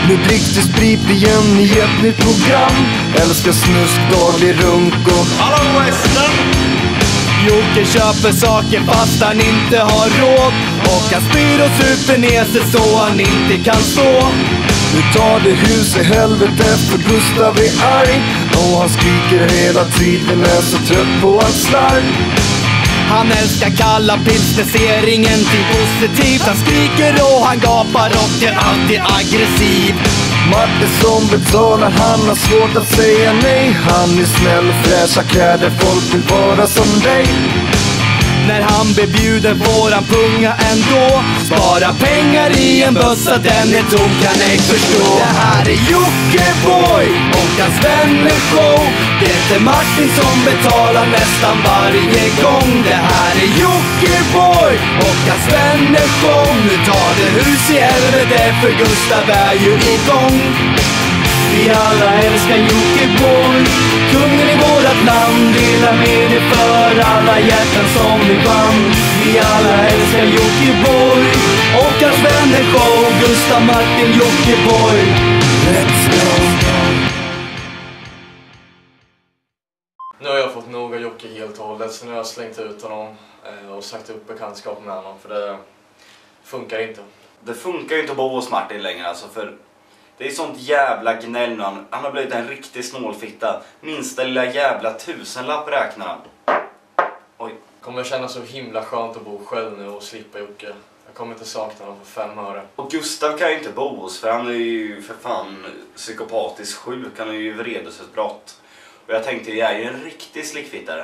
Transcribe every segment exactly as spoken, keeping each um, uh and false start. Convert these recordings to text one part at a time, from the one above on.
Nu dricks det sprit igen i ett nytt program. Älskar snusk, daglig runk och hallå Western! Jocke köper saker fast han inte har råd. Och han spyr och super ner sig så han inte kan stå. nu tar det hus i helvete för Gustav är arg. Och han skriker hela tiden, är så trött på att slarv. Han älskar kalla pilsner, ser ingenting positivt. Han skriker och han gapar och är alltid aggressiv. Martin som betalar, han har svårt att säga nej. Han är snäll, fräscha kläder, folk vill vara som dig. När han bebjuder får han punga ändå. Spara pengar i en bössa, den är tom, kan ej förstå. Det här är Jockiboi och hans vänner show. Det är inte Martin som betalar nästan varje gång. Det här är Jockiboi och hans vänner show. Nu tar det hus i helvete för Gustav är ju igång. Vi alla älskar Jockiboi, kungen i vårat land. Dela med det för alla hjärtan som vi vann. Vi alla älskar Jockiboi och hans vänner show. Gustav, Martin, Jockiboi, let's go. Nu har jag fått nog av Jocke helt och hållet, så nu har jag slängt ut honom och sagt upp bekantskap med honom, för det funkar inte. Det funkar ju inte att bo hos Martin längre alltså, för det är sånt jävla gnäll nu. Han, han har blivit en riktig snålfitta. Minsta lilla jävla tusenlapp räknar han. Oj. Kommer kännas så himla skönt att bo själv nu och slippa Jocke. Jag kommer inte sakna honom för fem öre. Och Gustav kan ju inte bo hos, för han är ju för fan psykopatiskt sjuk. Han är ju vredesutbrott. Och jag tänkte, jag är ju en riktig slickfittare.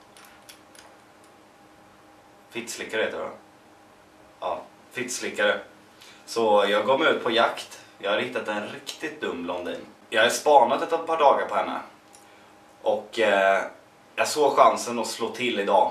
Fittslickare heter det. Ja, fittslickare. Så jag gav mig ut på jakt. Jag har hittat en riktigt dum blondin. Jag har spanat ett par dagar på henne. Och eh, jag såg chansen att slå till idag.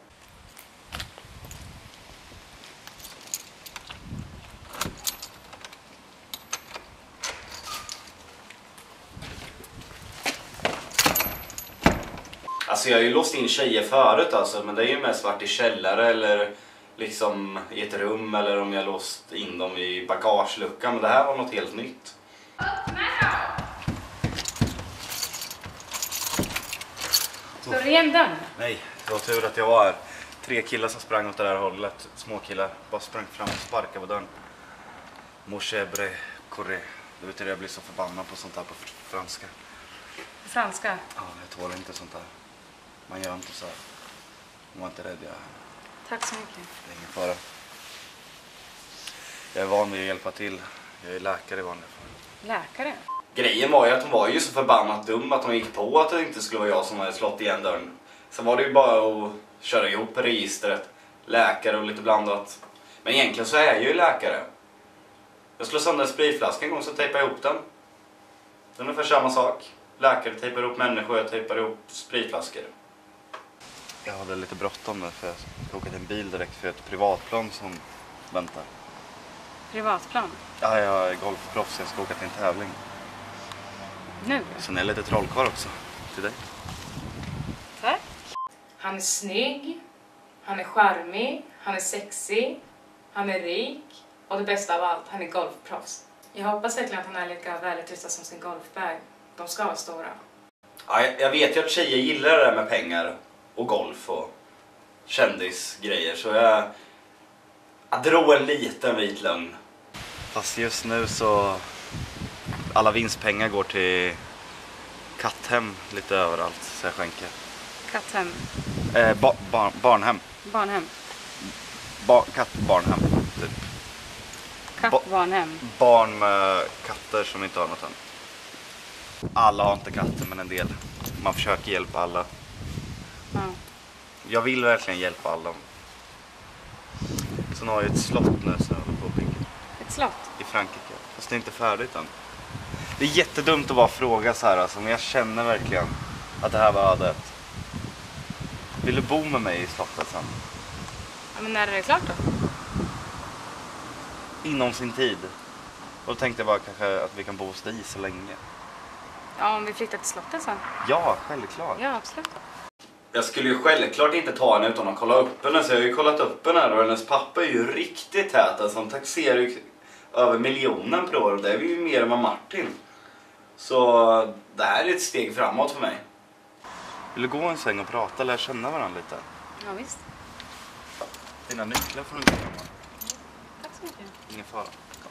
Alltså jag har ju låst in tjejer förut alltså, men det är ju mest varit i källare eller liksom i ett rum, eller om jag låst in dem i bagageluckan, men det här var något helt nytt. Står du igen dörren? Nej, det var tur att jag var här. Tre killar som sprang åt det där hållet, små killar, bara sprang fram och sparkade på dörren. Mochebre, corre. Du vet jag blir så förbannad på sånt här på franska. På franska? Ja, jag tål inte sånt här. Man gör inte så här. Man var inte rädd, jag... Tack så mycket. Det är ingen fara. Jag är van vid att hjälpa till. Jag är läkare i vanliga fall. Läkare? Grejen var ju att hon var ju så förbannat dum att hon gick på att det inte skulle vara jag som hade slått igen dörren. Sen var det ju bara att köra ihop registret. Läkare och lite blandat. Men egentligen så är jag ju läkare. Jag slår sönder en spritflaska en gång, så tejpar jag ihop den. Det är ungefär samma sak. Läkare tejpar ihop människor, jag tejpar ihop spritflaskor. Jag hade lite bråttom där, för jag ska åka till en bil direkt för ett privatplan som väntar. Privatplan? Ja, jag är golfproffs, jag ska åka till en tävling. Nu? Sen är jag lite trollkarl också, till dig. Tack. Han är snygg, han är charmig, han är sexig, han är rik och det bästa av allt, han är golfproffs. Jag hoppas verkligen att han är lika välutrustad som sin golfbag. De ska vara stora. Ja, jag, jag vet ju att tjejer gillar det där med pengar och golf och kändisgrejer, så jag, jag drog en liten vit lögn. Fast just nu så alla vinstpengar går till katthem lite överallt, så jag skänker. Katthem? Eh, ba, bar, barnhem. Barnhem? Ba, kattbarnhem, typ. Kattbarnhem? Ba, barn med katter som inte har något än. Alla har inte katter, men en del. Man försöker hjälpa alla. Ja. Jag vill verkligen hjälpa alla. Så nu har jag ett slott nu som jag håller på att bygga. Ett slott? I Frankrike. Fast det är inte färdigt än. Det är jättedumt att bara fråga så här alltså, men jag känner verkligen att det här var ödet. Vill du bo med mig i slottet sen? Ja, men när är det klart då? Inom sin tid. Och då tänkte jag bara kanske att vi kan bo hos dig så länge. Ja, om vi flyttar till slottet sen. Ja, självklart. Ja, absolut. Jag skulle ju självklart inte ta henne utan att kolla upp henne, så jag har ju kollat upp henne här, och hennes pappa är ju riktigt tät. Alltså, han taxerar ju över miljonen per år och det är ju mer än vad Martin. Så det här är ett steg framåt för mig. Vill du gå en sväng och prata eller känna varandra lite? Ja, visst. Dina nycklar får du inte glömma. Tack så mycket. Ingen fara.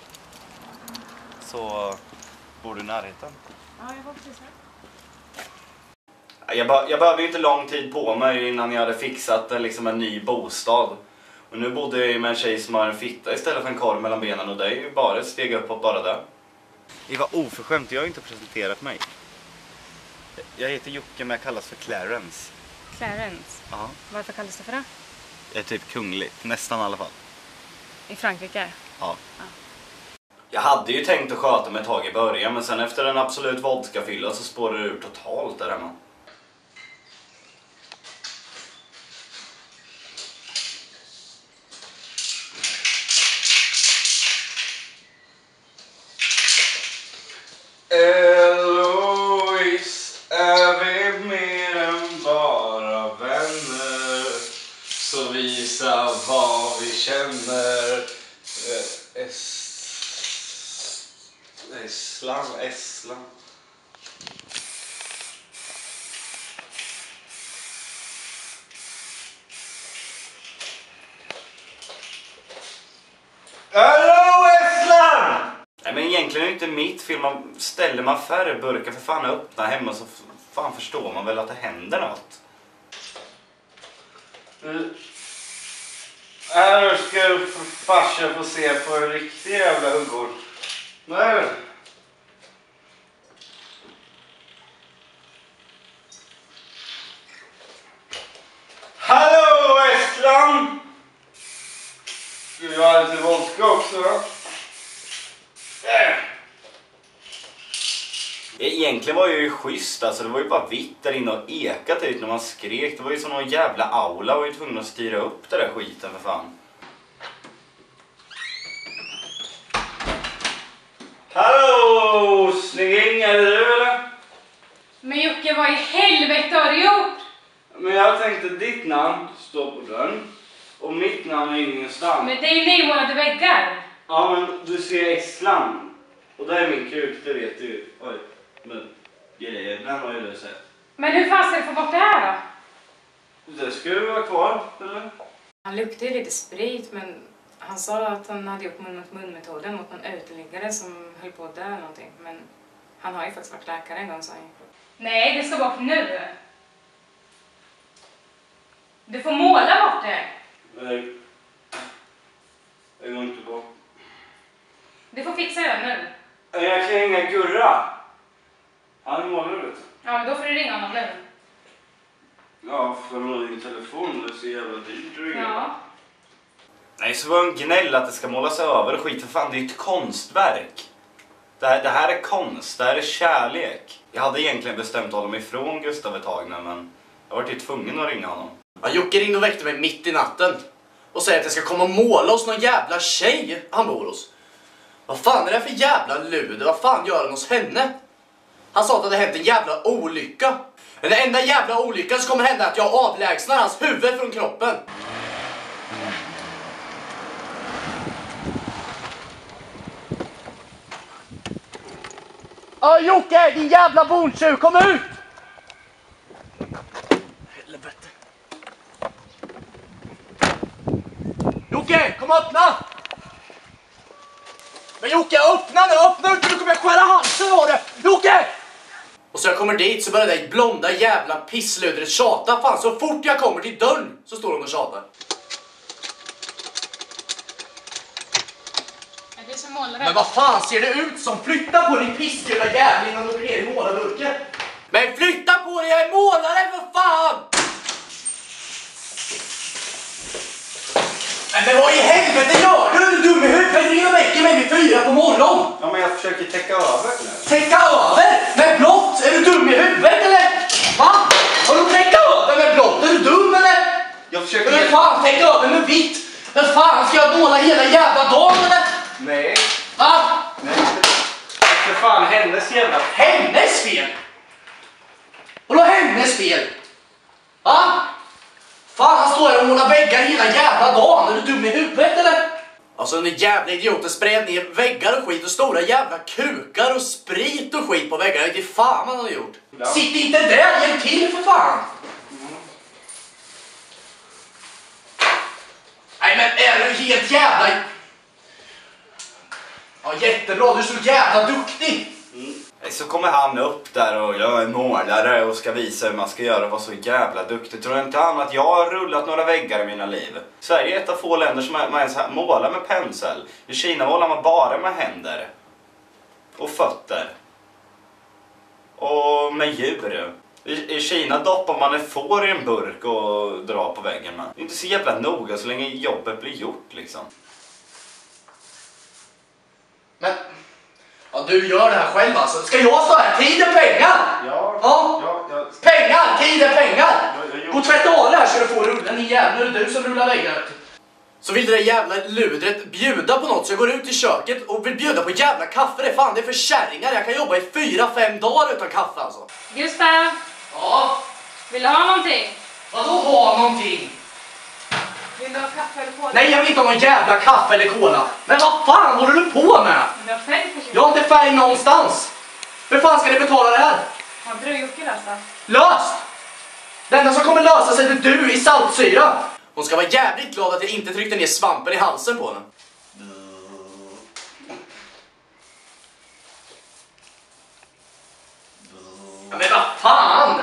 Så bor du i närheten? Ja, jag var precis här. Jag, be jag behövde ju inte lång tid på mig innan jag hade fixat liksom en ny bostad. Och nu bodde jag med en tjej som har en fitta istället för en korv mellan benen och det är ju bara ett steg uppåt bara där. Det var oförskämt, jag har inte presenterat mig. Jag heter Jocke men jag kallas för Clarence. Clarence? Ja. Varför kallas det för det? Jag är typ kunglig, nästan i alla fall. I Frankrike? Ja. ja. Jag hade ju tänkt att sköta mig ett tag i början men sen efter en absolut vodkafylla så spårade det ur totalt där hemma. Eloise, är vi mer än bara vänner? Så visa vad vi känner. Es... Esslan, Esslan. Hallå Esslan! Nej men egentligen är det inte mitt fel. Man ställer man färre burkar för fan öppna hemma så fan förstår man väl att det händer något. Mm. Här ska farsan få se på en riktig jävla huggor. Nej. Hallå Estland! Ska vi ha lite vodka också då? Egentligen var jag ju schysst, alltså det var ju bara vitt där inne och ekat ut när man skrek. Det var ju som någon jävla aula och var ju tvungen att styra upp det där skiten för fan. Hallå, snygging, är det du eller? Men Jocke, vad i helvete har du gjort? Men jag tänkte ditt namn står på dörren och mitt namn är ingenstans. Men det är ju nymålade väggar. Ja men du ser Estland och där är min kuk, det vet du ju. Oj, men grejer, den har ju du sett. Men hur fan ska du få bort det här då? Det ska ju vara kvar, eller? Han luktade ju lite sprit men han sa att han hade gjort mun mot mun-metoden mot någon uteliggare som höll på att dö någonting. Men han har ju faktiskt varit läkare en gång, sa han. Nej, det ska bort nu. Du får måla bort det. Nej. Jag går inte bort. Du får fixa det nu. Jag kan ringa Gurra. Han målar du vet. Ja, men då får du ringa honom nu. Ja, för din telefon, det är så jävla dyrt att ringa. Ja. Nej, så var en gnäll att det ska målas över och skit. För fan, det är ju ett konstverk. Det här, det här är konst, det här är kärlek. Jag hade egentligen bestämt att hålla mig ifrån Gustav ett tag nu, men jag var ju tvungen att ringa honom. Ja, Jocke ringde och väckte mig mitt i natten och säger att jag ska komma och måla hos någon jävla tjej han bor hos. Vad fan är det för jävla luder? Vad fan gör han hos henne? Han sa att det hade hänt en jävla olycka. Men den enda jävla olyckan som kommer hända är att jag avlägsnar hans huvud från kroppen. Ja, Jocke, din jävla bontjuv, kom ut! Helvete. Jocke, kom och öppna! Men Jocke, öppna nu, öppna inte, nu kommer jag skära halsen av det! Jocke! Och så jag kommer dit så börjar det blonda jävla pissludret tjata. Fan, så fort jag kommer till dörren så står hon och tjatar. Är det som målare? Men vad fan ser det ut som? Flytta på din pissgula jävla innan du åker ner i målarburken. Men flytta på dig, jag är målare för fan! Men vad i helvete gör du? Är du dum i huvudet? Du ringer och väcker mig vid fyra på morgonen. Ja, men jag försöker täcka över nu. Täcka över? Med blått? Är du dum i huvudet eller? Va? Har du täcka över med blått? Är du dum eller? Jag försöker... Men fan, täcka över med vitt? Men fan, ska jag måla hela jävla dagen eller? Nej. Va? Nej. För fan, hennes jävla... Hennes fel? Vadå hennes fel? Va? Fan, han står här och målar väggar hela jävla dagen. Är du dum i huvudet eller? Alltså den jävla idioten spred ner väggar och skit och stora jävla kukar och sprit och skit på väggarna. Det är fan vad han har gjort. Ja. Sitt inte där, hjälp till för fan! Mm. Nej men är du helt jävla... Ja jättebra, du är så jävla duktig! Mm. Så kommer han upp där och jag är målare och ska visa hur man ska göra och vara så jävla duktig. Tror inte han att jag har rullat några väggar i mina liv? Sverige är ett av få länder som man ens målar med pensel. I Kina målar man bara med händer. Och fötter. Och med djur. I, I Kina doppar man ett får i en burk och drar på väggen med. Det är inte så jävla noga så länge jobbet blir gjort liksom. Men... Ja, du gör det här själv alltså. Ska jag stå här? Tid är pengar! Ja. Ja. ja, ja. Pengar! Tid är pengar! Ja, ja, på tretton här ska du få rulla. Ni jävlar, det är du som rullar väggar. Så vill det där jävla ludret bjuda på något så jag går ut i köket och vill bjuda på jävla kaffe. Det är fan, det är för kärringar. Jag kan jobba i fyra, fem dagar utan kaffe alltså. Gustav! Ja? Vill du ha någonting? Vadå ha någonting? Vill du ha kaffe eller cola? Nej, jag vill inte ha någon jävla kaffe eller cola. Men vad fan håller du på med? Du har färg på sig. Jag har inte färg någonstans. Hur fan ska ni betala det här? Har du Jocke löst? Löst! Den enda som kommer lösa sig är du i saltsyra. Hon ska vara jävligt glad att jag inte tryckte ner svampen i halsen på henne. Ja, men vad fan!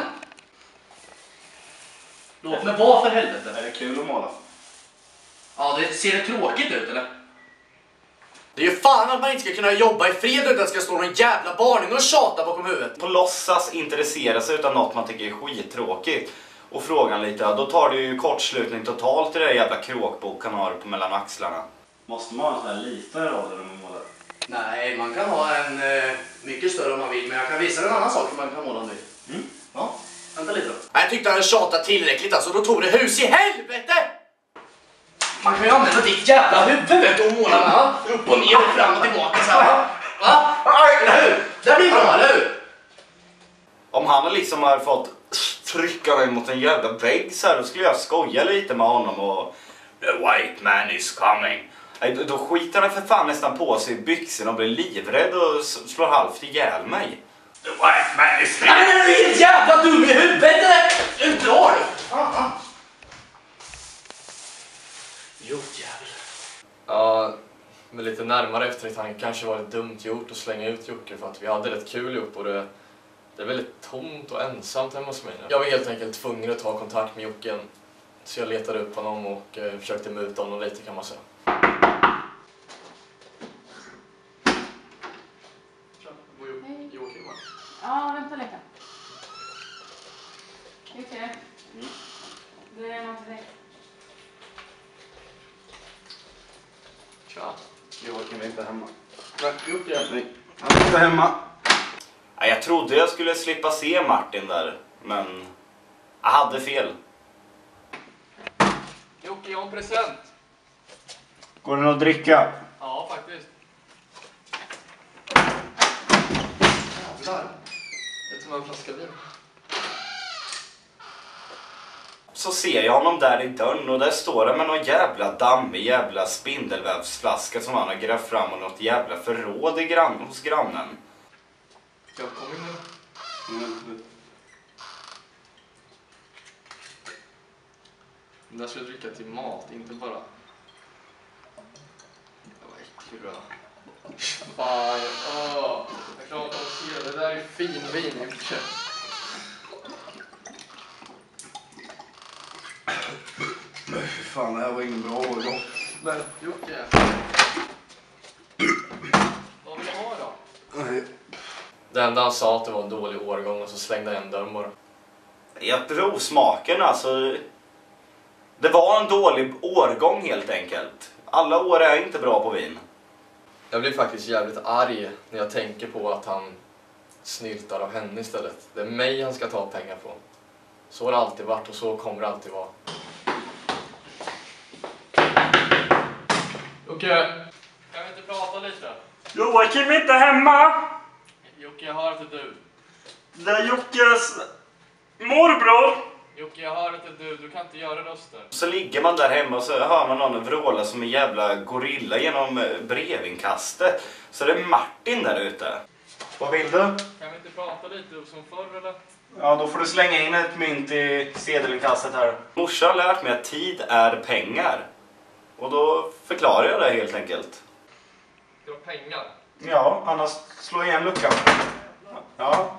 Låt mig vara för helvete. Är det kul att måla? Ja, det ser det tråkigt ut eller? Det är ju fan att man inte ska kunna jobba i fred utan att det ska stå någon jävla barning och tjata bakom huvudet. På låtsas intressera sig utan något man tycker är skittråkigt. Och frågan lite, då tar det ju kortslutning totalt i det där jävla kråkbok han har på mellan axlarna. Måste man ha en sån här liten roll när man målar? Nej, man kan ha en eh, mycket större om man vill, men jag kan visa en annan sak som man kan måla om du. Mm. Ja, vänta lite då. Jag tyckte han tjatade tillräckligt alltså, då tog det hus i helvete! Man kan ju använda ditt jävla huvud vet du, och måla med. Upp och ner och fram och tillbaka så här. Va? Eller hur? Det blir bra, eller hur? Om han liksom har fått trycka mig mot en jävla vägg så här, då skulle jag skoja lite med honom och the white man is coming. Då skiter han för fan nästan på sig i byxorna och blir livrädd och slår halvt ihjäl mig. The white man is coming. Nej, du är helt jävla dum i huvudet eller? Du drar du. Aha. Jo, jävlar. Ja, med lite närmare eftertanke kanske var det dumt gjort att slänga ut Jocke för att vi hade rätt kul ihop och det, det är väldigt tomt och ensamt hemma hos mig nu. Jag var helt enkelt tvungen att ta kontakt med Jocke så jag letade upp honom och eh, försökte muta honom lite kan man säga. Ja, vänta lite. Jocke. Mm. Det är något till dig. Tja, Joakim är inte hemma. Nej, Jocke. Han är inte hemma. Ja, jag trodde jag skulle slippa se Martin där, men jag hade fel. Jocke, jag har en present. Går det att dricka? Ja, faktiskt. Jävlar. Det är som en flaska vin. Så ser jag honom där i dörren och där står det med någon jävla dammig jävla spindelvävsflaska som han har grävt fram och något jävla förråd i grann, hos grannen. Jag kommer nu. Mm. Den där ska du dricka till mat, inte bara... Vad äcklig du är. Fan, åh. Jag klarar inte att se det. Det där är fin vin, Jocke. Fan, det här var ingen bra årgång. Men, Jocke. Vad vill du ha då? Nej. Det enda han sa att det var en dålig årgång och så slängde jag en dörren bara. Jag provsmaken alltså. Det var en dålig årgång helt enkelt. Alla år är inte bra på vin. Jag blir faktiskt jävligt arg när jag tänker på att han snyltar av henne istället. Det är mig han ska ta pengar på. Så har det alltid varit och så kommer det alltid vara. Jocke, kan vi inte prata lite? Joakim är inte hemma. Jocke, jag hör att det är du. Det är Jockes morbror. Jocke, jag hör inte du. Du kan inte göra röster. Så ligger man där hemma och så hör man någon vråla som en jävla gorilla genom brevinkastet. Så det är Martin där ute. Vad vill du? Kan vi inte prata lite som förr eller? Ja, då får du slänga in ett mynt i sedelinkastet här. Morsan har lärt mig att tid är pengar. Och då förklarar jag det helt enkelt. Det var pengar. Ja, annars slå igen luckan. Ja.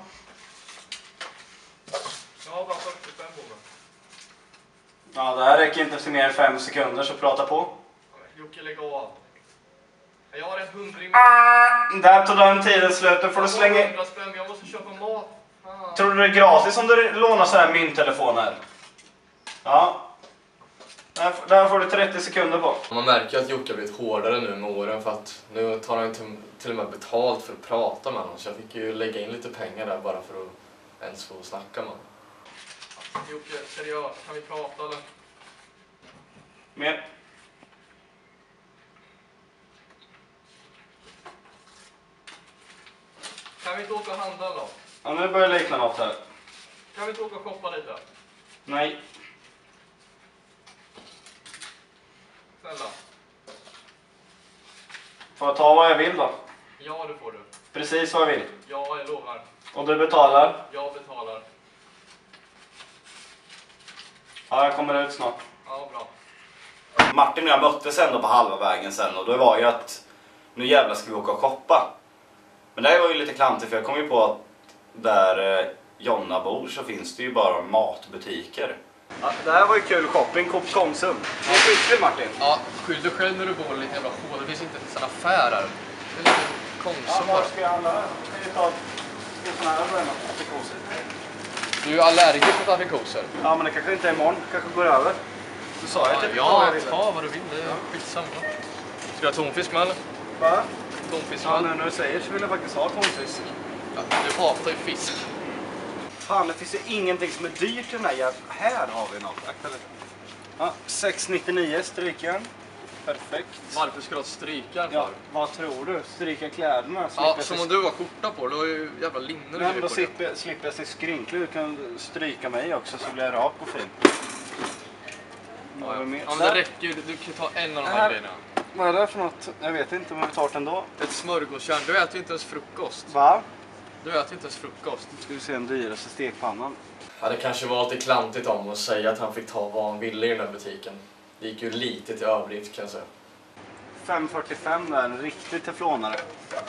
Jag har bara fyrtiofem på mig. Ja, det här räcker inte för mer än fem sekunder, så prata på. Jocke, lägg av. Jag har en hundring. Där tog den tiden slut. Nu får du slänga in. Jag måste köpa mat. Ah. Tror du det är gratis om du lånar så här mynttelefoner? Ja. Där, där får du trettio sekunder på. Man märker att Jocke har blivit hårdare nu med åren för att nu tar han till, till och med betalt för att prata med honom. Så jag fick ju lägga in lite pengar där bara för att ens få snacka med honom. Jocke, seriöst, kan vi prata eller? Mer. Kan vi inte åka och handla då? Ja, nu börjar det likna något här. Kan vi inte åka och shoppa lite? Nej. Snälla. Får jag ta vad jag vill då? Ja, det får du. Precis vad jag vill. Ja, jag lovar. Och du betalar? Jag betalar. Ja, jag kommer ut snart. Ja, bra. Martin och jag möttes ändå på halva vägen sen, och då var ju att nu jävlar ska vi åka och shoppa. Men det här var ju lite klantigt, för jag kom ju på att där eh, Jonna bor så finns det ju bara matbutiker. Ja, det här var ju kul shopping, Coop Konsum. Det är skitkul, Martin. Ja, skyll dig själv när du bor i lite jävla hål. Det finns inte en sån affär här. Det är lite Konsum bara. ska jag handla? Ska vi ta sån här början? Du är ju allergisk mot aprikoser. Ja, men det kanske inte är imorgon. Det kanske går över. Du sa jag typ Ja, ta vad du vill. Det är skitsamma. Ska du ha tonfisk med eller? Va? Tonfisk Ja, med? nu när du säger så vill jag faktiskt ha tonfisk. Ja, du hatar ju fisk. Fan, det finns ju ingenting som är dyrt i den här jävla... Här har vi något. Ja, sex nittionio stryken. Perfekt. Varför ska du ha strykar för? Ja, vad tror du? Stryka kläderna? Ja, som om du har skjorta på. Du har ju jävla linne. Men då slipper jag, slipper jag se skrynklig. Du kan stryka mig också så blir jag rak och fin. Ja, ja. Ja, men det räcker ju. Du kan ta en av de här, här grejerna. Vad är det för något? Jag vet inte, men vi tar det ändå. Ett smörgåskärn. Du äter ju inte ens frukost. Va? Du äter inte ens frukost. Ska vi se den dyraste stekpannan. Ja, det kanske var lite klantigt om att säga att han fick ta vad han ville i den här butiken. Det gick ju lite till överdrift kan jag säga. fem fyrtiofem där, en riktig teflonare.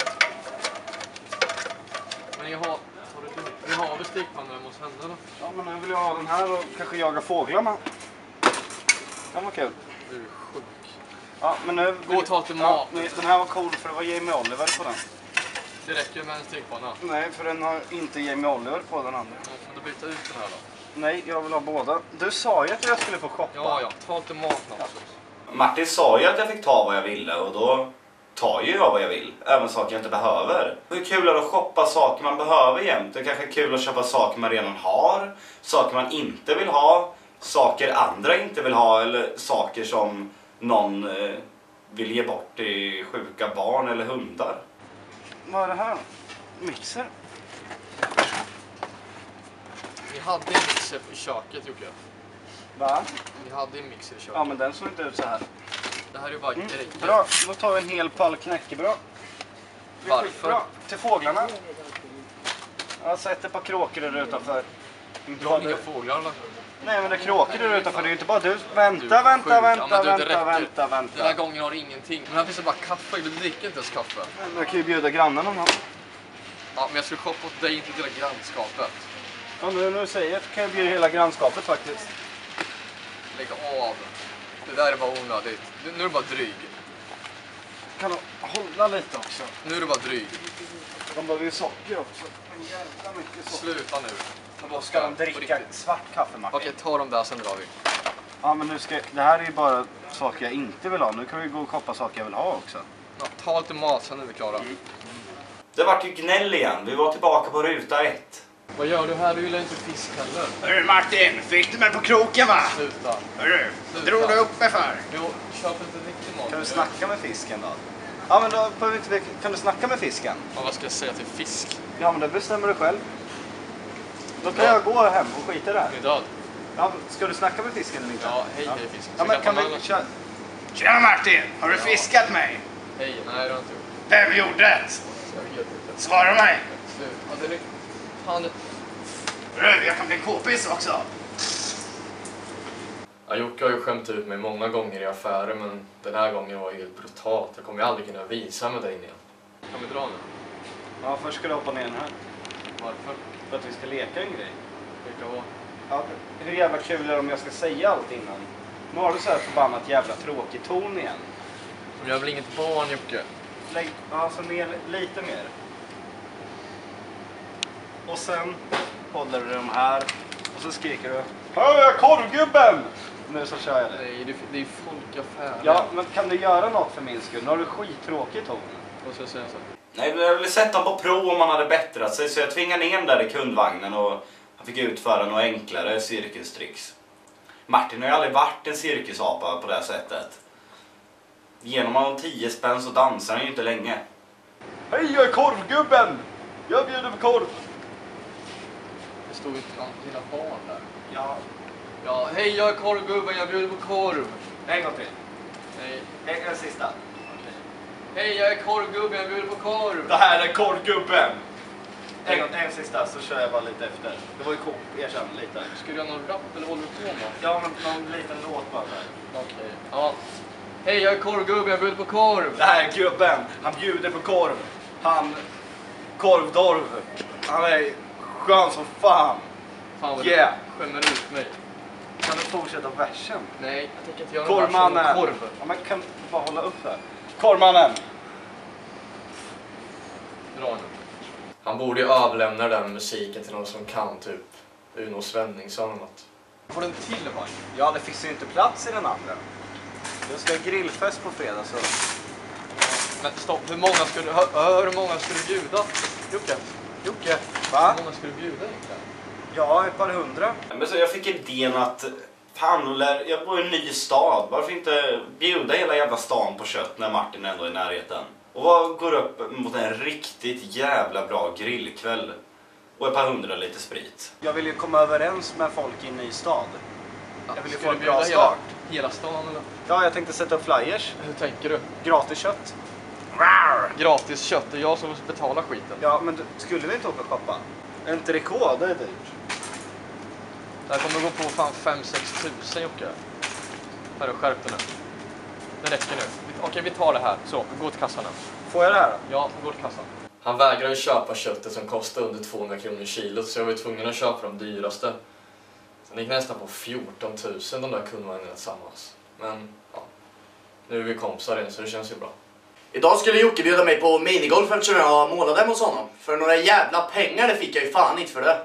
Men jag har... Vi har stekpannor hemma hos henne då? Ja, men nu vill jag ha den här och kanske jaga fåglar med. Den var kul. Du är sjuk. Ja, men nu... Gå och ta till mat. Ja, den här var cool för det var Jamie Oliver på den. Det räcker med en stekpanna. Nej, för den har inte Jamie Oliver på den andra. Ja, men då byta ut den här då. Nej, jag vill ha båda. Du sa ju att jag skulle få shoppa. Ja, ja. Ta till mat också. Martin sa ju att jag fick ta vad jag ville och då tar ju jag vad jag vill. Även saker jag inte behöver. Hur kul är det att shoppa saker man behöver jämt? Det kanske är kul att köpa saker man redan har. Saker man inte vill ha. Saker andra inte vill ha. Eller saker som någon eh, vill ge bort till sjuka barn eller hundar. Vad är det här? Mixer? Vi hade en mixer i köket, Jocke. Va? Vi hade en mixer i köket. Ja, men den såg inte ut så här. Det här är ju bara Mm. direkt. Bra, då tar vi en hel pall knäckebröd. Varför? Bra. Till fåglarna. Jag har sett ett par kråkor där utanför. Du har inga fåglar eller? Nej, men det är kråkor där utanför. Det är ju inte bara du. Vänta, Du, vänta, sjuk. vänta, Ja, men du, det vänta, räcker. vänta, vänta. Den här gången har du ingenting. Men här finns det bara kaffe. Du dricker inte ens kaffe. Men jag kan ju bjuda grannen om han. Ja, men jag skulle shoppa åt dig, inte till hela grannskapet. Ja, nu när du säger det kan jag bjuda hela grannskapet faktiskt. Lägg av. Det där är bara onödigt. Nu är du bara dryg. Kan du hålla lite också? Nu är du bara dryg. De behöver ju socker också. Men jävla mycket socker. Sluta nu. Då ska de dricka svart kaffe, Martin. Okej, ta dem där, sen drar vi. Ja, men nu ska... Det här är ju bara saker jag inte vill ha. Nu kan vi gå och shoppa saker jag vill ha också. Ja, ta lite mat, sen är vi klara. Mm. Det vart ju gnäll igen. Vi var tillbaka på ruta ett. Vad gör du här? Du gillar inte fisk heller. Hörru Martin, fick du mig på kroken va? Sluta. Hörru, Sluta. drog du upp mig för? Jo, köp inte riktig mat. Kan du snacka med fisken då? Ja, men då behöver inte... Kan du snacka med fisken? Ja, vad ska jag säga till fisk? Ja, men det bestämmer du själv. Då kan jag gå hem och skita där. Den är död. Ja, ska du snacka med fisken eller inte? Ja, hej hej fisken. Ja, men kan vi köra... Tjena Martin, har du fiskat mig? Hej, nej det har jag inte gjort. Vem gjorde det? Jag vet inte. Svara mig. Slut. Ja, det är... Fan, det... Röv, jag kan bli k-pis också. Ja, Jocke har ju skämt ut mig många gånger i affärer, men den här gången var helt brutalt. Jag kommer ju aldrig kunna visa mig där inne igen. Kan vi dra nu? Ja, först ska du hoppa ner den här. Varför? För att vi ska leka en grej. Vilka var? Ja, hur jävla kul är det om jag ska säga allt innan? Nu har du så här förbannat jävla tråkig ton igen. Men jag är väl inget barn, Jocke? Lägg, alltså ner lite mer. Och sen håller du de här. Och så skriker du: Hör korvgubben! Nu så kör jag det. Nej, det är, det är folkaffär. Ja, men kan du göra något för min skull? Nu har du skittråkig ton. Vad ska jag säga så? Nej, jag ville sätta honom på prov om han hade bättrat sig, så jag tvingade ner honom där i kundvagnen och han fick utföra några enklare cirkustricks. Martin har ju aldrig varit en cirkusapa på det här sättet. Genom honom tio spänn så dansar han ju inte länge. Hej, jag är korvgubben! Jag bjuder på korv. Det stod ju ett lilla barn där. Ja, Ja, hej jag är korvgubben, jag bjuder på korv. en gång till. Hej. En, en sista. Hej jag är korvgubben, jag bjuder på korv. Det här är korvgubben! En gång, en sista så kör jag bara lite efter. Det var ju kort, erkänn lite. Ska du göra någon rap eller håller du på med? Ja, men någon liten låt bara där. Okej. Ja. Hej jag är korvgubben, jag bjuder på korv. Det här är gubben. Han bjuder på korv. Han... Korvdorv. Han är skön som fan. Fan vad Yeah. du skämmer ut mig. Kan du fortsätta versen? Nej, jag tänker inte göra någon Korvmannen. vers om korv. Ja, men kan du bara hålla upp där? Korvmannen. Dra nu. Han borde ju överlämna den musiken till någon som kan, typ Uno Svenningsson eller något. Får du en till vagn? Ja, det finns ju inte plats i den andra. Jag ska ha grillfest på fredag så... Men stopp, hur många ska du, hör, hör hur många ska du bjuda? Jocke, Jocke, Va? hur många ska du bjuda egentligen? Ja, ett par hundra. Men så jag fick idén att fan, jag bor i en ny stad. Varför inte bjuda hela jävla stan på kött när Martin ändå är i närheten? Och vad går upp mot en riktigt jävla bra grillkväll? Och ett par hundra lite sprit. Jag vill ju komma överens med folk i en ny stad. Jag vill ju Ska få du en bra bjuda start. Hela, hela stan eller? Ja, jag tänkte sätta upp flyers. Hur tänker du? Gratis kött. Gratis kött, det är jag som måste betala skiten. Ja, men du, skulle vi inte åka och shoppa? Är inte det kod? Det är dyrt. Det här kommer gå på fan fem sex tusen Jocke. Här, skärp dig nu. Det räcker nu. Okej, vi tar det här. Så, gå till kassan nu. Får jag det här då? Ja, gå till kassan. Han vägrar ju köpa köttet som kostar under tvåhundra kronor kilo, så jag var ju tvungen att köpa de dyraste. Sen gick nästan på fjorton tusen de där kundvagnarna tillsammans. Men ja, nu är vi kompisar igen så det känns ju bra. Idag skulle Jocke bjuda mig på minigolf eftersom jag målade hos honom. För några jävla pengar det fick jag ju fan inte för det.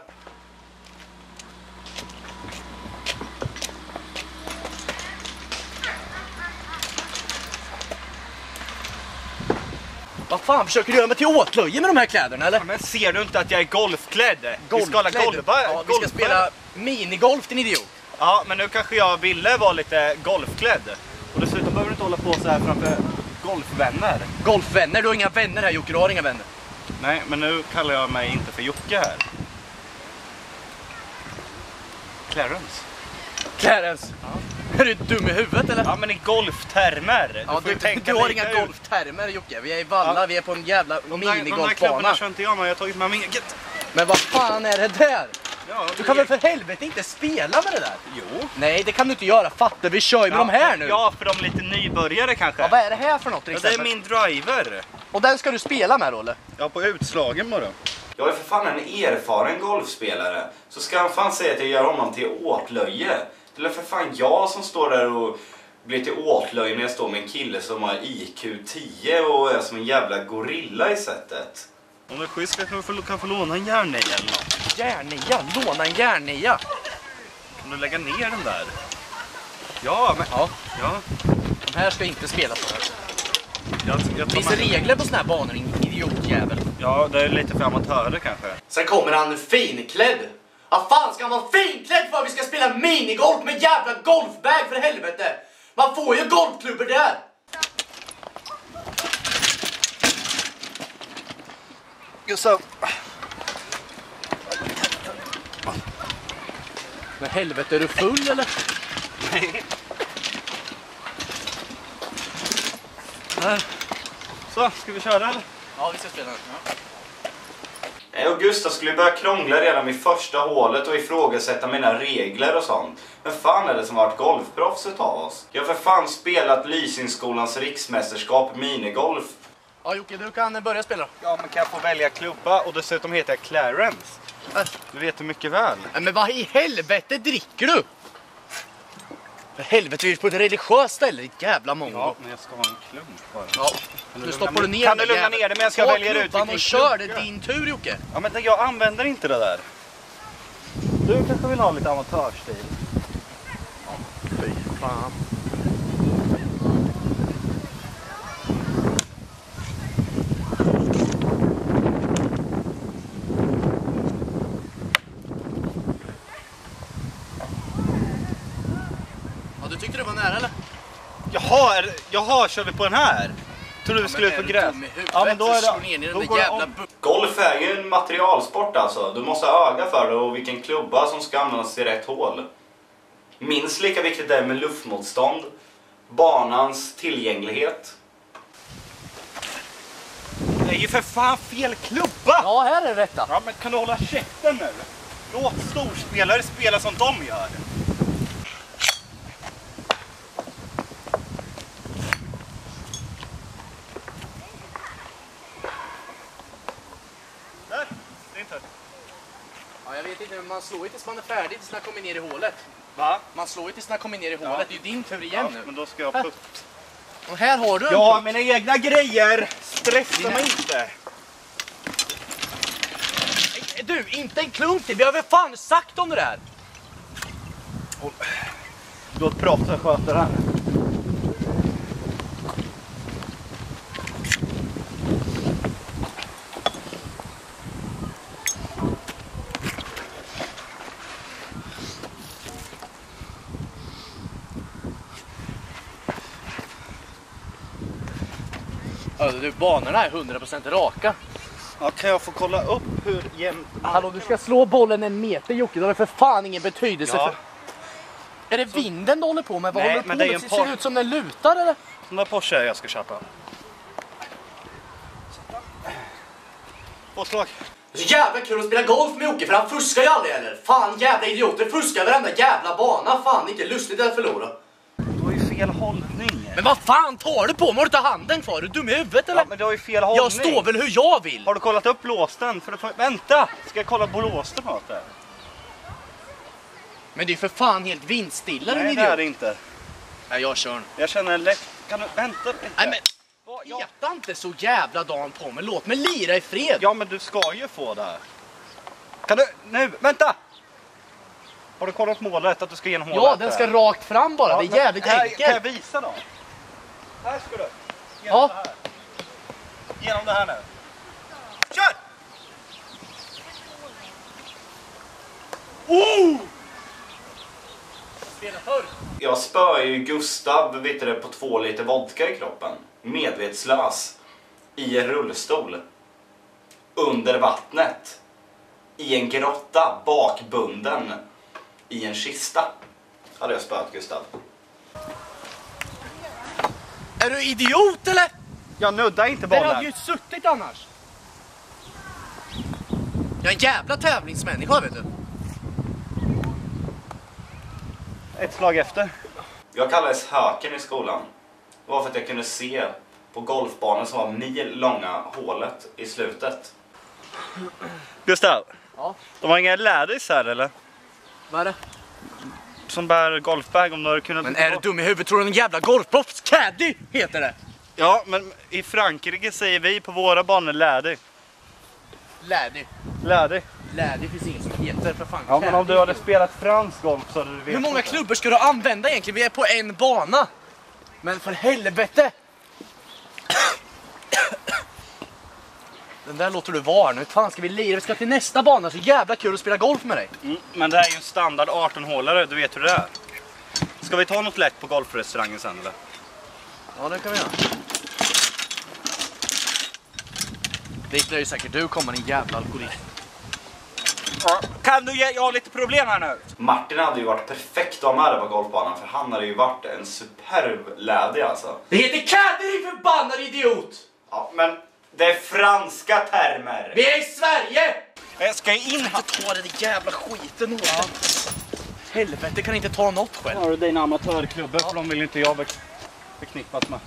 Vad fan försöker du göra mig till åtlöje med de här kläderna eller? Ja, men ser du inte att jag är golfklädd? Vi ska Golfklädd? golfa. Ja, vi ska spela minigolf, din idiot. Ja, men nu kanske jag ville vara lite golfklädd. Och dessutom behöver du inte hålla på så här framför golfvänner. Golfvänner? Du har inga vänner här Jocke, du har inga vänner. Nej, men nu kallar jag mig inte för Jocke här. Clarence. Clarence? Ja. Är du dum i huvudet eller? Ja, men i golftermer. Ja, du, du, du har inga ut. golftermer Jocke. Vi är i Valla, ja. Vi är på en jävla minigolfbana. De där klubbarna kör inte jag, men jag har tagit med mig eget. Men vad fan är det där? Ja, du kan väl för helvete inte spela med det där? Jo. Nej, det kan du inte göra. Fattar, vi kör ju med ja, de här nu. Ja, för de är lite nybörjare kanske. Ja, vad är det här för något till exempel? Ja, det är min driver. Och den ska du spela med då, eller? Ja, på utslagen bara. Jag är för fan en erfaren golfspelare. Så ska han fan säga att jag gör honom till åtlöje. Det är för fan jag som står där och blir till åtlöje när jag står med en kille som har I Q tio och är som en jävla gorilla i sättet. Om det är schysst kanske du få, kan få låna en järnia eller något. Järnia? Låna en järnia? Kan du lägga ner den där? Ja, men... Ja. Ja. De här ska inte spelas på. Jag, jag Finns det regler på såna här banor, din idiotjävel? Ja, det är lite för amatörer kanske. Sen kommer han finklädd. Vad fan ska han vara finklädd för? Vi ska spela minigolf med jävla golfbag för helvete. Man får ju golfklubbor där. Gustav. Men helvete, är du full eller? Nej. Här. Så, ska vi köra eller? Ja, vi ska spela. Ja. Nej, och Gustav skulle börja krångla redan vid första hålet och ifrågasätta mina regler och sånt. Men fan är det som varit golfproffs utav oss? Jag har för fan spelat Lysingskolans riksmästerskap minigolf. Ja, Jocke, du kan börja spela. Ja, men kan jag få välja klubba och dessutom heter jag Clarence. Äh. Du vet hur mycket väl. Nej, men vad i helvete dricker du? För helvete, vi är på ett religiöst ställe, jävla mongo. Ja, men jag ska ha en klump bara. Ja, nu stoppar du ner. Kan du lugna ner det, men jag ska välja ut vilken och kör, det är din tur, Jocke. Ja, men jag använder inte det där. Du kanske vill ha lite amatörstil. Ja, fy fan. Ja, du tyckte det var nära, eller? Jaha, är, jaha, kör vi på den här? Tror du vi skulle ut på gräs? Ja, men då är det... Då går jävla Golf är ju en materialsport alltså. Du måste ha öga för det och vilken klubba som ska användas i rätt hål. Minst lika viktigt är med luftmotstånd, banans tillgänglighet. Det är ju för fan fel klubba! Ja, här är det rätta. Ja, men kan du hålla käften nu? Låt storspelare spela som de gör. Där, det är inte. Ja, jag vet inte, men man slår ju tills man är färdig, tills man kommer ner i hålet. Va? Man slår ju tills man kommer ner i hålet, det är ju din tur igen Ja, nu. men då ska jag putt. Och här har du en Jag har putt. mina egna grejer. Stressa mig inte. Du, inte en klump till. Vi har väl fan sagt om det där. Låt proffsen sköta det här. Hörde du, banorna är hundra procent raka. Ja, kan jag få kolla upp hur jämnt... Hallå, du ska slå bollen en meter, Jocke. Det har för fan ingen betydelse. Ja. För... Är det vinden du håller på med? Vad Nej, håller du men på det är med? en Ser par- det ut som den lutar, eller? Den där Porsche jag ska köpa. Påslag. Det är så jävla kul att spela golf med Jocke, för han fuskar ju aldrig heller. Fan, jävla idioter. Fuskar varenda jävla bana. Fan, inte lustigt att förlora. Du har ju fel hållning. Men vad fan tar du på mig? Har du inte handen kvar? Är du dum i huvudet, eller? Ja, men du har ju fel hållning. Jag står väl hur jag vill. Har du kollat upp låsten? För att... Vänta! Ska jag kolla på låsten åt det? Men det är för fan helt vindstilla, Nej, din det idiot. är det inte. Nej, jag kör nu. Jag känner en lätt... Kan du vänta lite? Nej, men... Ja. Peta inte så jävla dagen på mig. Låt mig lira i fred. Ja, men du ska ju få det här. Kan du... Nu! Vänta! Har du kollat målet? Att du ska genom hålet? Ja, den ska rakt fram bara. Ja, det är jävligt här, enkelt. Kan jag visa då? Här ska du. Genom Ja. det här. Genom det här nu. Kör! Oh! Spela förr. Jag spör ju Gustav, vet du, på två liter vodka i kroppen. Medvetslös. I en rullstol. Under vattnet. I en grotta. Bakbunden. I en kista. Hade jag spöat Gustav. Är du idiot, eller? Jag nuddar inte Den bollen. hade ju suttit annars. Jag är en jävla tävlingsmänniska, vet du. Ett slag efter. Jag kallades höken i skolan. Det var för att jag kunde se på golfbanan som var mil långa hålet i slutet. Gustav, Ja. de har inga lädis här eller? Vad är det? Som bär golfbag om du har kunnat... Men är du dum i huvudet? Tror du en jävla golfproffs? Caddy heter det. Ja, men i Frankrike säger vi på våra banor lädi. Lädy. Lädi. Lädy finns inget som heter, för fan. Ja, men om du hade spelat fransk golf så hade du vet. Hur många klubbor ska du använda egentligen? Vi är på en bana. Men för helvete! Den där låter du vara. Nu fan ska vi lira. Vi ska till nästa bana. Så jävla kul att spela golf med dig. Mm, men det här är ju en standard arton-hålare, du vet hur det är. Ska vi ta något lätt på golfrestaurangen sen eller? Ja, det kan vi göra. Dit lär ju säkert du komma, din jävla alkoholist. Kan du ge jag lite problem här nu? Martin hade ju varit perfekt att ha med det på golfbanan, för han hade ju varit en superb läder alltså. Det heter caddy, din förbannade idiot! Ja, men det är franska termer. Vi är i Sverige! Jag ska in här. Inte ta den jävla skiten åt ja. Helvete, kan inte ta något själv. Har du dina amatörklubbor, ja. För de vill inte jag be förknippas med.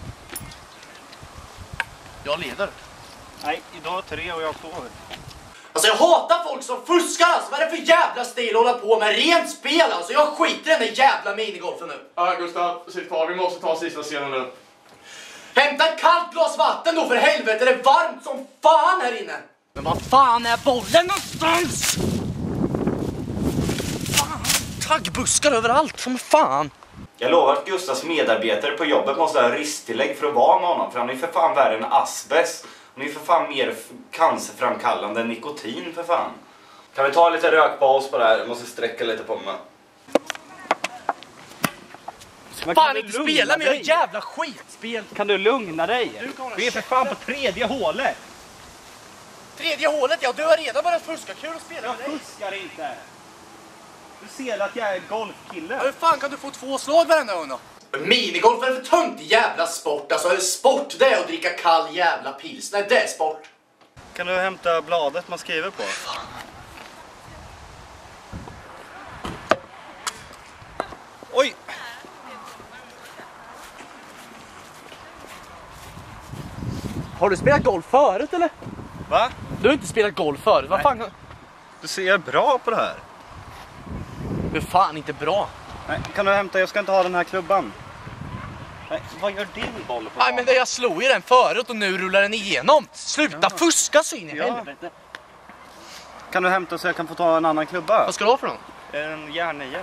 Jag leder. Nej, idag tre och jag två. Alltså jag hatar folk som fuskar alltså. Vad är det för jävla stil att hålla på med? Rent spel alltså. Jag skiter i den där jävla minigolfen nu. Ja, Gustav, sitt kvar. Vi måste ta sista scenen nu. Hämta ett kallt glas vatten då för helvete. Det är varmt som fan här inne. Men vad fan är bollen någonstans? Fan, taggbuskar överallt som fan. Jag lovar att Gustavs medarbetare på jobbet måste ha risttillägg för att vara med honom. För han är för fan värre än asbest. Han är för fan mer cancerframkallande än nikotin för fan. Kan vi ta lite rökpaus på det här? Jag måste sträcka lite på mig. Men fan inte spela med ett jävla skitspel. Kan du lugna dig? Vi är för fan på tredje hålet. Tredje hålet? Ja, du har redan börjat fuska. Kul att spela med dig. Jag fuskar inte. Du ser att jag är golfkille. Ja, hur fan kan du få två slag varenda gång då? Minigolf är för tungt jävla sport. Alltså sport det är att dricka kall jävla pils. Nej, det är sport. Kan du hämta bladet man skriver på? Oj! Har du spelat golf förut eller? Va? Du har inte spelat golf förut. Vad fan? Du ser bra på det här. Det är fan inte bra. Nej, kan du hämta? Jag ska inte ha den här klubban. Nej, vad gör din boll på? Nej, men det jag slog i den förut och nu rullar den igenom. Sluta ja. fuska så in i ja. helvete. Kan du hämta så jag kan få ta en annan klubba? Vad ska du ha för någon? En järnnia.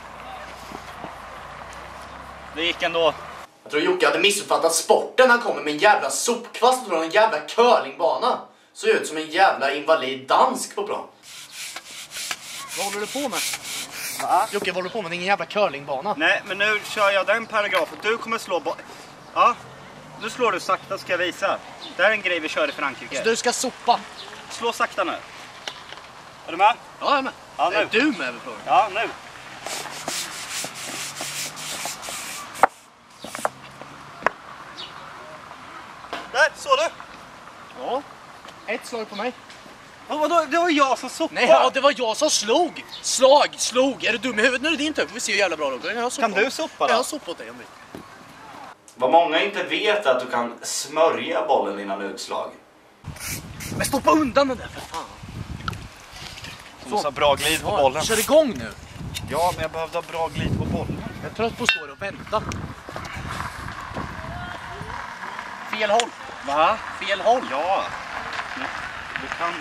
Det gick ändå. Jag tror Jocke hade missuppfattat sporten när han kommer med en jävla sopkvast från en jävla curlingbana. Så ut som en jävla invalid dansk på plan. Vad håller du på med? Va? Jocke, vad håller du på med? Det är ingen jävla curlingbana. Nej, men nu kör jag den paragrafen. Du kommer slå bo- Ja, nu slår du sakta ska jag visa. Det här är en grej vi kör i Frankrike. Så du ska sopa? Slå sakta nu. Är du med? Ja, jag är med. Ja, nu. Är du med? Ja, nu. Där, så du. Ja, ett slag på mig. Ja, vadå? Det var jag som sopade. Nej, ja, det var jag som slog. Slag, slog. Är du dum i huvudet? Nu är det din tur. Vi ser hur jävla bra det går. Kan du sopa då? Jag har sopat dig, Henrik. Vad många inte vet är att du kan smörja bollen innan utslag. Men stoppa undan den där för fan. Du måste ha bra glid på bollen. Kör igång nu. Ja, men jag behövde ha bra glid på bollen. Jag är trött på att stå och vänta. Fel håll. Va? Fel håll. Ja. Du kan...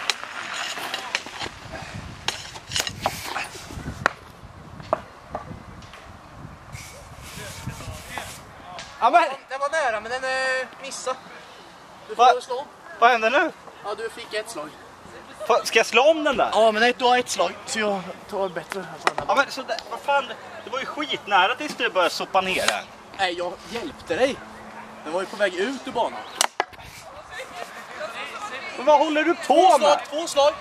Ja, men... Den var nära, men den eh, missade. Du får Va? slå. Vad händer nu? Ja, du fick ett slag. Fa- Ska jag slå om den där? Ja, men nej, du har ett slag. Så jag tar bättre. Ja, men så där, vad fan, det var ju skitnära tills du började sopa ner den. Nej, jag hjälpte dig. Den var ju på väg ut ur banan. Men vad håller du Två på slag, med? två slag.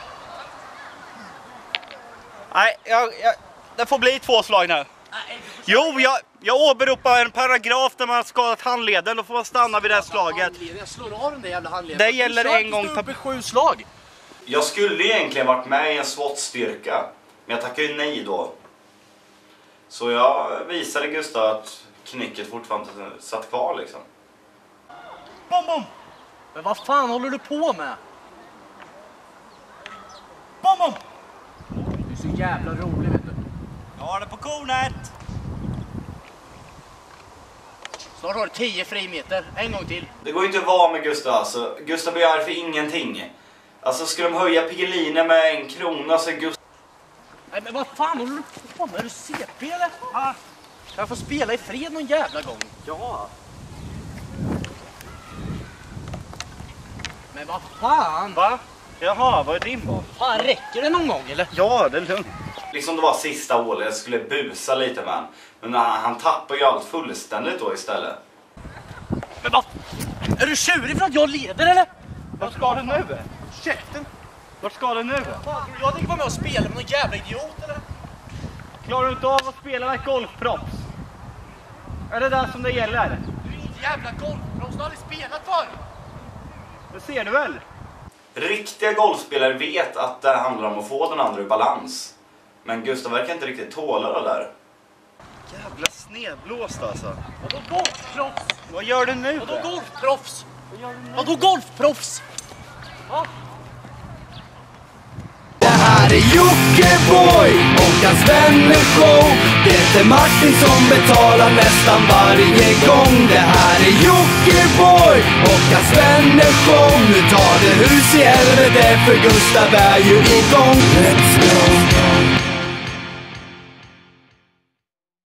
Nej, jag, jag, det får bli två slag nu. Jo, jag, jag åberopar en paragraf där man har skadat handleden. Då får man stanna vid det här slaget. Jag slår av den där jävla handleden. Det gäller en gång per sju slag. Jag skulle egentligen varit med i en SWAT-styrka, men jag tackade ju nej då. Så jag visade Gustav att knycket fortfarande satt kvar liksom. Bom, bom! Men vad fan håller du på med? Bom, bom! Du är så jävla rolig, vet du. Jag har det på kornet! Snart har du tio frimeter. En gång till. Det går ju inte att vara med Gustav alltså. Gustav blir arg för ingenting. Alltså skulle de höja Piggeliner med en krona så är Gustav... Nej, men vad fan håller du på med? Är du C P eller? Ah. Jag får spela i fred någon jävla gång. Ja. Men vad fan? Va? Jaha, vad är din boll? Fan, räcker det någon gång eller? Ja, det är lugnt. Liksom det var sista hålet, jag skulle busa lite med han. Men han, han tappar ju allt fullständigt då istället. Men vad? Är du tjurig för att jag leder eller? Vad ska du nu? Käften. Vart ska du nu? Jag tänker vara med och spela med någon jävla idiot eller? Klarar du inte av att spela med ett golfproffs? Är det där som det gäller? Du är inte jävla golfproffs, du har aldrig spelat för. Det ser du väl? Riktiga golfspelare vet att det handlar om att få den andra i balans. Men Gustav verkar inte riktigt tåla det där. Jävla snedblåst alltså. Vadå golfproffs? Vad gör du nu? Vadå golfproffs? Vadå golfproffs? Va? Det här är Jockiboi och hans vänner show. Det är Martin som betalar nästan varje gång. Det här är Jockiboi och hans vänner show. Nu tar det hus i helvete för Gustav är ju igång. Let's go.